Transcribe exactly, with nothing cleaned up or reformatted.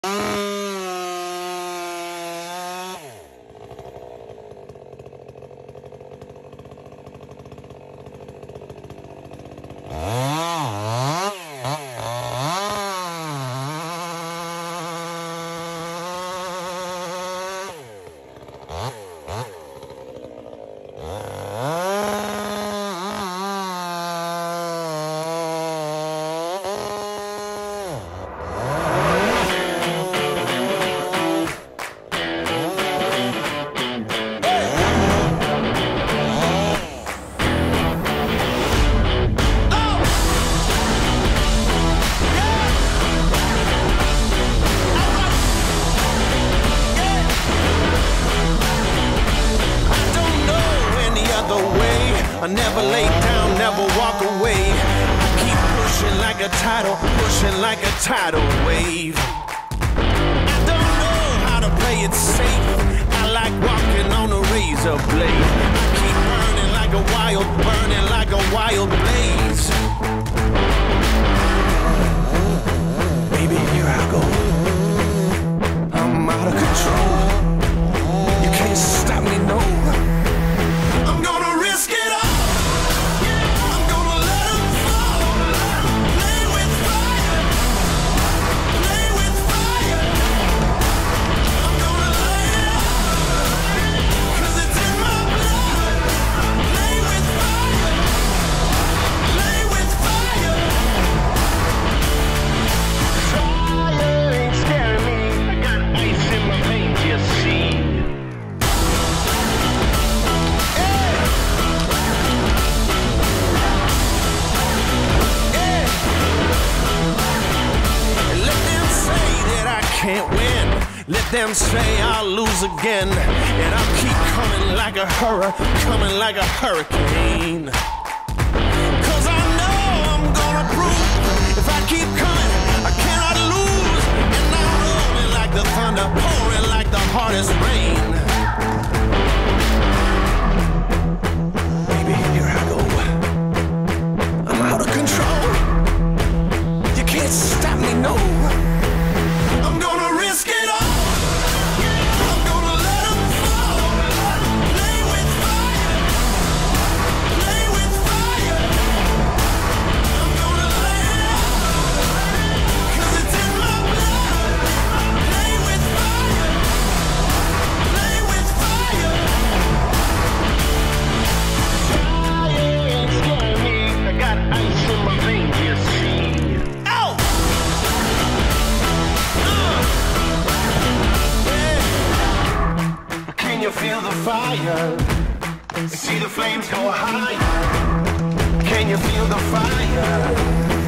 I never lay down, never walk away. I keep pushing like a tidal, pushing like a tidal wave. I don't know how to play it safe. I like walking on a razor blade. I keep burning like a wild, burning like a wild blaze. Baby, here I go. I'm out of control. You can't stop me, no. I'm gonna risk it all. Can't win. Let them say I'll lose again, and I'll keep coming like a hurricane, coming like a hurricane. Cause I know I'm gonna prove, if I keep coming, I cannot lose. And I'm rolling like the thunder, pouring like the hardest rain. Baby, here I go. I'm out of control. You can't stop me, no. I'm gonna risk it all. I'm gonna let them fall. Play with fire. Play with fire. I'm gonna let it out, cause it's in my blood. Play with fire. Play with fire. Fire ain't scaring me. I got ice in my veins, you see. Ow! Can you feel the fire? See the flames go high. Can you feel the fire?